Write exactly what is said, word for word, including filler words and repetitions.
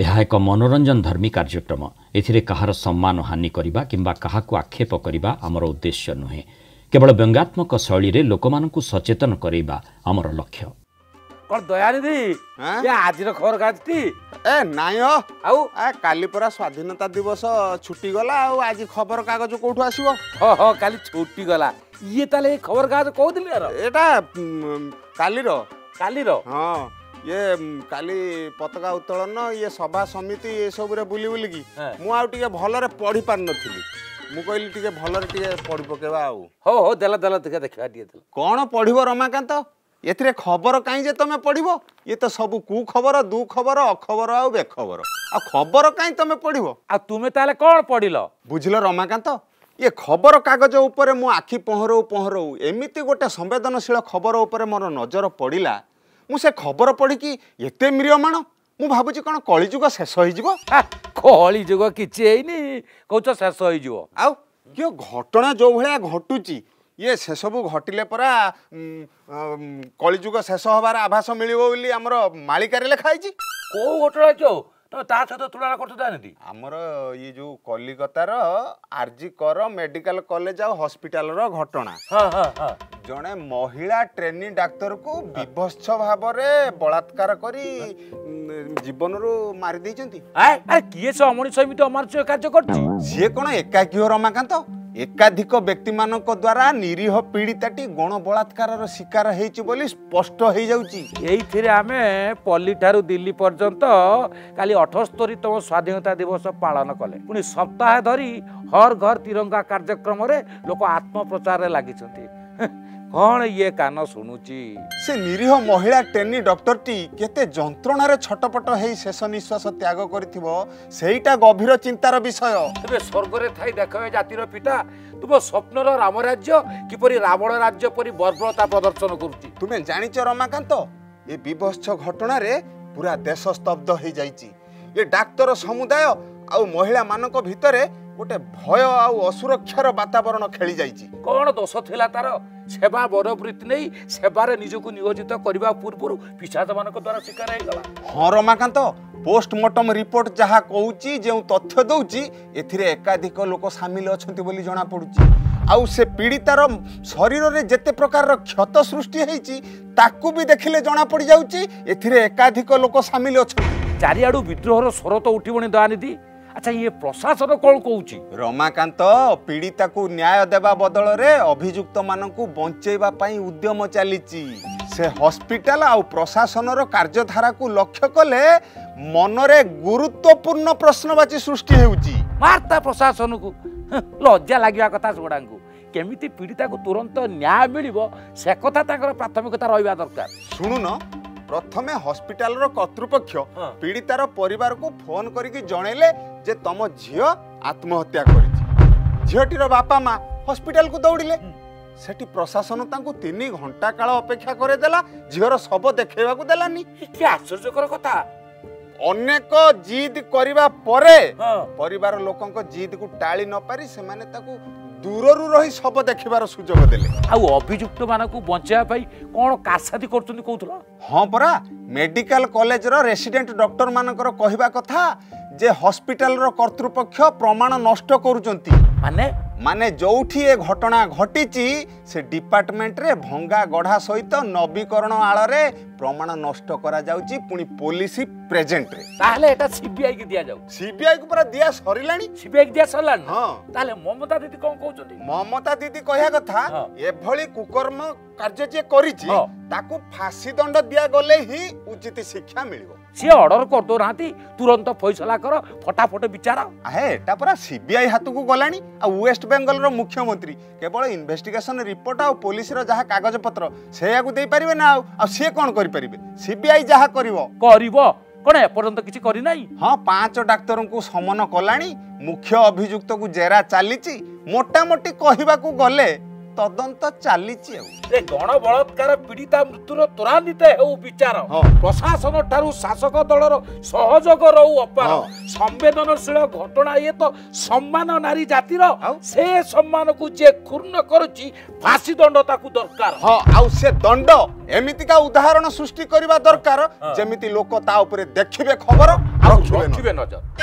यह एक मनोरंजन धर्मी कार्यक्रम एथिरे कहार सम्मान हानि करिबा किंबा काहाकु आक्षेप करिबा आमर उद्देश्य नुहे केवल व्यंगात्मक शैली रे लोकमानकु सचेतन करेबा आमर लक्ष्य। कौन दयानिधि ये आज खबर काटी ए नाई आउ ए काली परा स्वाधीनता दिवस छुट्टी गला आउ आज खबर कागज कोठु आसीबो हो हो काली छुट्टी गला ये ताले खबर कागज कहउदिल यार एटा काली रो काली रो हां ये काली पताका उत्तोलन ये सभा समिति ये सब रे बुली बुली की मु आउ टिके भलरे पढी पार नथिली मु कहली टिके भलरे टिके पढी पकेबा आउ हो हो देला देला देखा देखा दिए देला कोन पढिबो रमाकांत एथिरे खबर काई जे तमे पढिबो ये तो सब कु खबर दु खबर अखबर आ बेखबर आ खबर काई तमे पढिबो आ तुमे ताले कोन पढिलो बुझिलो रमाकांत ये खबर कागज ऊपर मु आखि पहरौ पहरौ एमिति गोटे संवेदनशील खबर ऊपर मोर नजर पड़िला मु से खबर पढ़ी कि एते म्रियमाण मु भाबुची कोन कलिजुग शेष होई जिवो कलिजुग किछि हेइनी कहउछ शेष होई जिवो आउ कियो घटना जो भलिया घटुची ये से सब घटिले परा कलिजुग शेष होबार आभास मिलिबो बोली हमर मालिकारे लिखाई छी को घटना छो तो ता सहित तुलना करतो जानिदी हमर ये जो कलिकतार आरजी कर मेडिकल कॉलेज आ हॉस्पिटल रो घटना हां हां हां जने महिला ट्रेनी डाक्टर को विभत्स भाव रे बलात्कार करी जीवन रो मारि दैचंती अरे किए से अमणी समिति अमानुष कार्य करछि से कोन एकाकी हो रमाकांत एकाधिक व्यक्ति मानक द्वारा निरीह पीड़िताटी गण बलात्कार शिकार हेछि बोली स्पष्ट हो जाउची एइथिरे आमे पल्ली ठारू दिल्ली पर्यंत काली अठहत्तरतम स्वाधीनता दिवस पालन कले पुनी सप्ताह धरी हर घर तिरंगा कार्यक्रम रे लोक आत्म प्रचार रे लागि छथि कौन ये कान शुणुची से निरीह महिला ट्रेनी डॉक्टर टी केते जंत्रणा रे छटपट हेई शेष निश्वास त्याग करिथिबो सेईटा गभीर चिंतार विषय तबे स्वर्ग रे थाई देखबे जातिर पिता तुम स्वप्नर राम राज्य किपरि रावण राज्य परि बर्बरता प्रदर्शन करूची तुमे जानिच रमाकांत ए विभत्स घटना रे पूरा देश स्तब्ध हो जाइची ये डाक्तर समुदाय आउ महिला मानक भितरे गोटे भय आउ असुरक्षार वातावरण खेली जाइची कौन दोष थिला तार सेवा मनोवृत्ति नहीं सेवारे निजको नियोजित करबा पूर्व पिशाच मानक द्वारा शिकार हे गला हां रमाकांत पोस्टमार्टम रिपोर्ट जहा कहूची जे तथ्य दउची एथिरे एकाधिक लोक शामिल अछंती बोली जणा पडुची आउ से पीड़ितार शरीर रे जेते प्रकार क्षत सृष्टि हेची ताकू भी देखिले जणा पड़ जाउची एथिरे एकाधिक लोक शामिल अछंती चारियाडू विद्रोहर स्वर तो उठिबणी दयानिधि अच्छा ये प्रशासन कौन कहूची रमाकांत पीड़िता को न्याय देवा बदल रे अभियुक्त मानकु बंचेबा पई उद्यम चलीची से हॉस्पिटल आउ प्रशासन रो कार्यधारा को लक्ष्य कले मनरे गुरुत्वपूर्ण प्रश्नवाची सृष्टि हेउची मारता प्रशासन को लज्जा लागिया कथा सोडांगु केमिति पीड़िता को तुरंत न्याय मिलिबो से कथा ताकर प्राथमिकता रहबा दरकार सुनु न प्रथमे हॉस्पिटल रो कर्तृपक्ष पीड़ितार परिवार को फोन करिकि जणेले जे तम झियो आत्महत्या करिछि झियोटीर बापा मां हॉस्पिटल को दौड़िले सेठी प्रशासन तांको तीन घंटा काल अपेक्षा करे देला झियोर शव देखेबा को देलानी कि आश्चर्यकर कथा अनेक जिद करिबा परे परिवार लोकंक जिद को टाळी न पारी से माने ताको दूररु रही सब देखिबार सुजोग देले आउ अभियुक्त मानकु बंचाया पई कोन कासादी करतुनी कहउतला हां परा मेडिकल कॉलेज रो रेसिडेंट डॉक्टर मानकर कहिबा कथा जे हॉस्पिटल रो कर्तृपक्ष प्रमाण नष्ट करूचंती माने माने जोठी ए घटना घटिची से डिपार्टमेंट रे भंगा गढ़ा सहित नवीकरण आळ रे प्रमाण नष्ट करा जाउची पुनी पुलिस प्रेजेंट रे ताले एटा सीबीआई के दिया जाउ सीबीआई को पूरा दिया सरिलाणी सीबीआई के दिया सरलाणी हां ताले ममता दीदी कोन कहउचंती ममता दीदी कहया कथा ए भली कुकर्म कार्य जे करिची ताकू फांसी दंड दिया गले ही उचित शिक्षा मिलिबो सी ऑर्डर कर दो राती तुरंत फैसला कर फटाफट विचार आहे एटा पूरा सीबीआई हाथ को गलानी आ वेस्ट बेंगल रो मुख्यमंत्री केवल इन्वेस्टिगेशन रिपोर्ट आ पुलिस रो जहा कागज पत्र सेया को दे परिबे ना आ से कोन करि परिबे सीबीआई जहा करिवो करिवो कोन ए पर्यंत किछि करि नाही हां पांच डाक्टरों को समन कलानी मुख्य अभियुक्त को जेरा चालीची मोटा मोटी कहिबा को गले तदंत चलीची ए गण बलात्कार पीड़िता मृत्युर त्वरान्वित हेउ विचार प्रशासन ठारू शासक दलर सहयोग रहू अपार संवेदनशील घटना ये तो सम्मान नारी जातिर से सम्मान को जे क्षुण्ण करूची फांसी दंड ताकू दरकार हां आउ से दंड एमिति का उदाहरण सृष्टि करबा दरकार जेमिति लोक ता ऊपर देखिबे खबर आउ ହଜାର